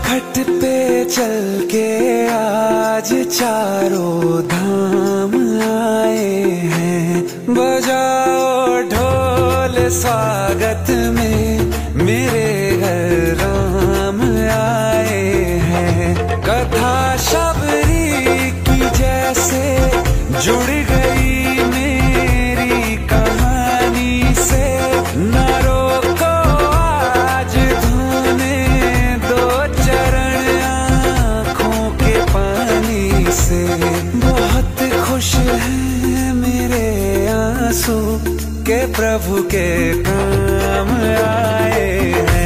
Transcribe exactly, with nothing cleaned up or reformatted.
घाट पे चल के आज चारों धाम आए हैं। बजाओ ढोल स्वागत में मेरे घर राम आए हैं। कथा शबरी की जैसे जुड़ गई मेरी कहानी से। न रोको आज धोने दो चरण आँखों के पानी से। बहुत खुश हैं मेरे आंसू के प्रभु के काम आए हैं।